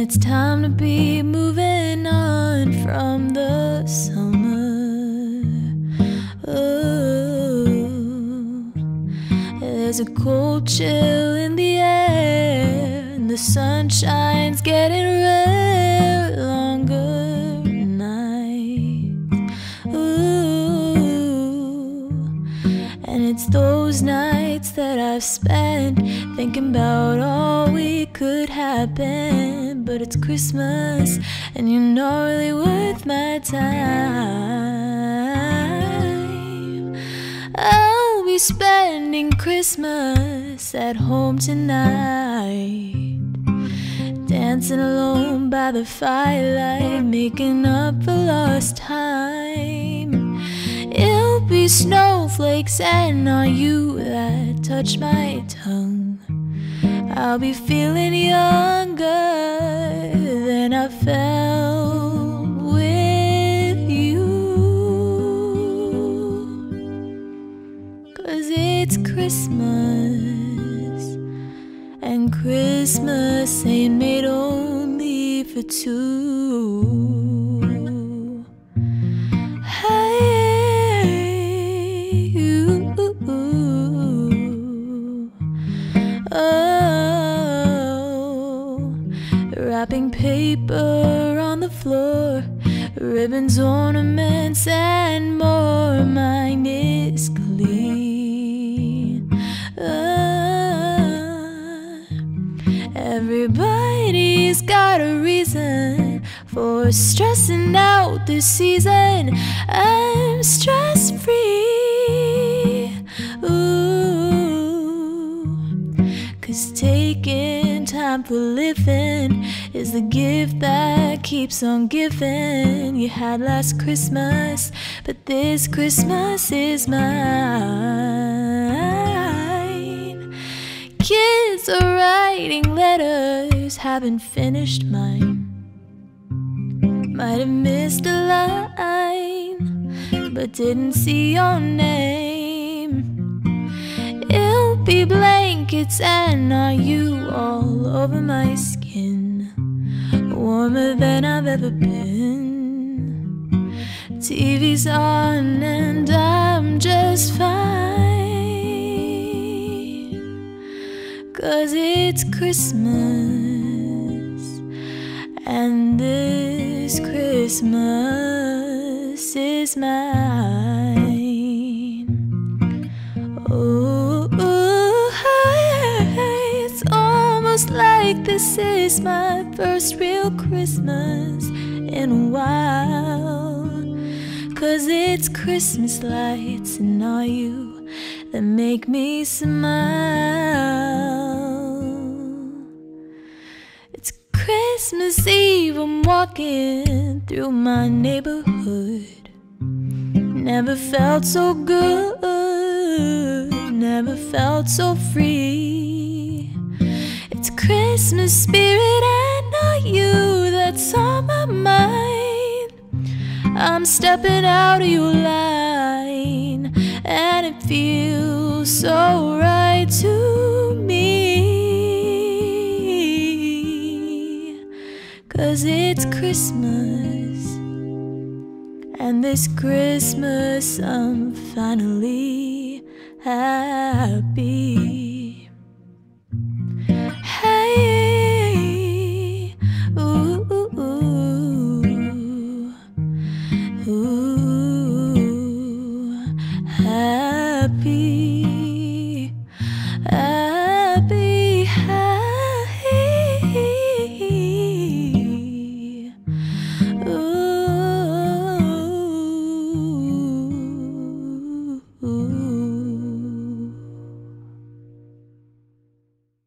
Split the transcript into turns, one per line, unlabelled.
it's time to be moving on from the summer. Oh, there's a cold chill in the air, and the sunshine's getting rare. Longer nights. Ooh, and it's those nights that I've spent thinking about all we could happen. But it's Christmas, and you're not really worth my time. I'll be spending Christmas at home tonight, dancing alone by the firelight, making up for lost time. It'll be snowflakes and not you that touch my tongue. I'll be feeling younger than I felt with you. 'Cause it's Christmas, and Christmas ain't made only for two. Hey, you, oh, wrapping paper on the floor, ribbons, ornaments, and more. Mine is clean. Everybody's got a reason for stressing out this season. I'm stress-free. Ooh, 'cause taking time for living is the gift that keeps on giving. You had last Christmas, but this Christmas is mine. Kids are writing letters, haven't finished mine. Might have missed a line, but didn't see your name. It'll be blankets and not you all over my skin, warmer than I've ever been. TV's on and I'm just fine, 'cause it's Christmas, and this Christmas is mine. Oh, it's almost like this is my first real Christmas in a while. 'Cause it's Christmas lights and not you that make me smile. It's Christmas Eve, I'm walking through my neighborhood. Never felt so good, never felt so free. It's Christmas spirit and not you that's on my mind. I'm stepping out of your line, and it feels so right to me. 'Cause it's Christmas, and this Christmas I'm finally happy. Hey, ooh, ooh, ooh, ooh, happy.